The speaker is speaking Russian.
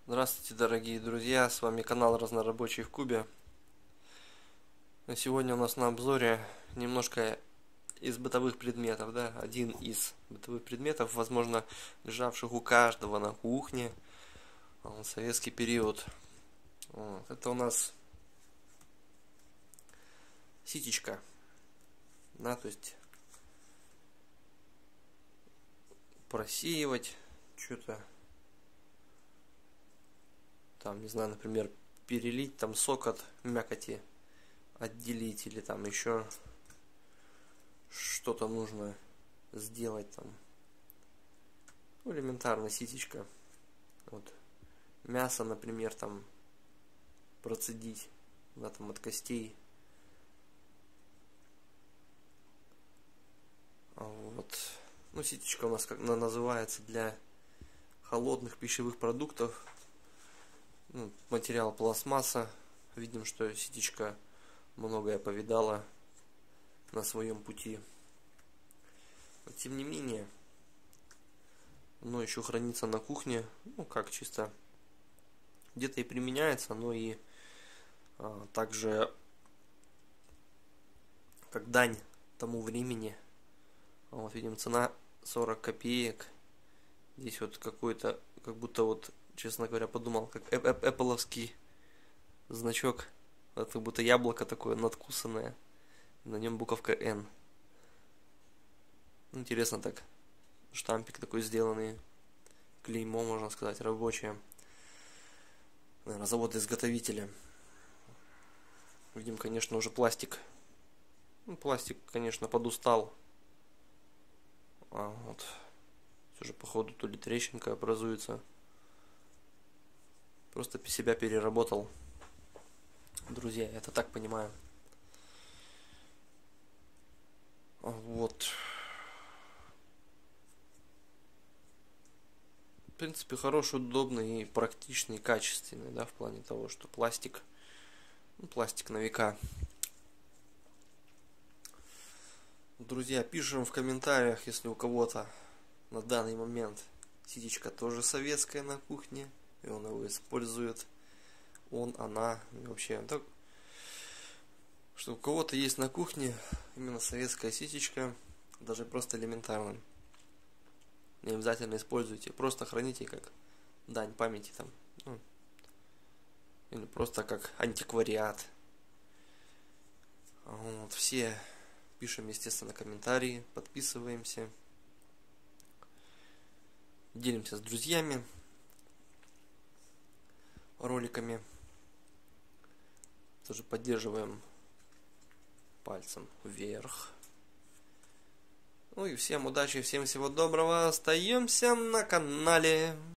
Здравствуйте, дорогие друзья, с вами канал Разнорабочий в Кубе. Сегодня у нас на обзоре немножко из бытовых предметов, да, один из бытовых предметов, возможно, лежавших у каждого на кухне в советский период. Это у нас ситечка, да, то есть просеивать что-то. Там, не знаю, например, перелить там сок от мякоти, отделить, или там еще что-то нужно сделать там. Ну, элементарно ситечка. Вот. Мясо, например, там процедить, да, там от костей. Вот. Ну, ситечка у нас как она называется для холодных пищевых продуктов. Материал пластмасса. Видим, что ситечка многое повидала на своем пути. Но, тем не менее, оно еще хранится на кухне, как чисто где-то и применяется, но и также как дань тому времени. Вот видим, цена 40 копеек. Здесь вот какой-то, как будто вот, честно говоря, подумал, как Apple-овский значок. Вот как будто яблоко такое надкусанное. На нем буковка N. Интересно так. Штампик такой сделанный. Клеймо, можно сказать, рабочее. Наверное, завода-изготовителя. Видим, конечно, уже пластик. Пластик, конечно, подустал. Вот. Все же, походу, то ли трещинка образуется. Просто себя переработал. Друзья, я это так понимаю. Вот. В принципе, хороший, удобный, и практичный, и качественный, да, в плане того, что пластик. Пластик на века. Друзья, пишем в комментариях, если у кого-то на данный момент ситечка тоже советская на кухне, и он его использует. Она, и вообще, так, что у кого-то есть на кухне именно советская ситечка, даже просто элементарно. Не обязательно используйте, просто храните как дань памяти там, или просто как антиквариат. Вот, все пишем, естественно, комментарии, подписываемся, делимся с друзьями роликами, тоже поддерживаем пальцем вверх. Ну и всем удачи, всем всего доброго, остаемся на канале.